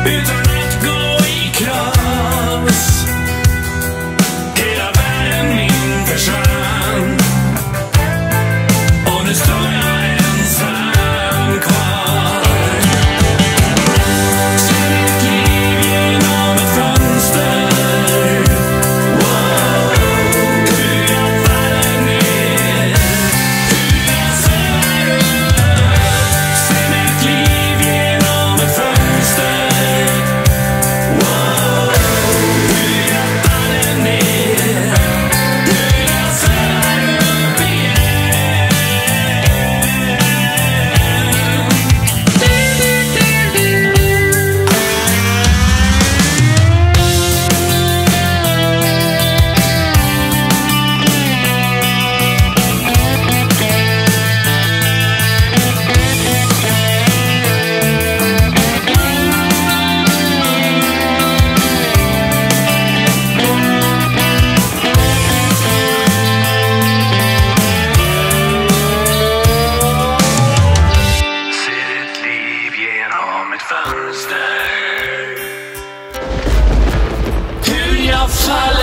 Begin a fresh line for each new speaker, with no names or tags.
utan att gå i kras. Hela världen min försvann och nu står jag ensam kvar. Ser mitt liv genom ett fönster. Wow, hur jag faller ner, hur jag svävar upp. Ser mitt liv genom ett fönster. Wow, hur jag faller ner, hur jag svävar upp igen. Ser ett liv genom ett fönster. Hur jag faller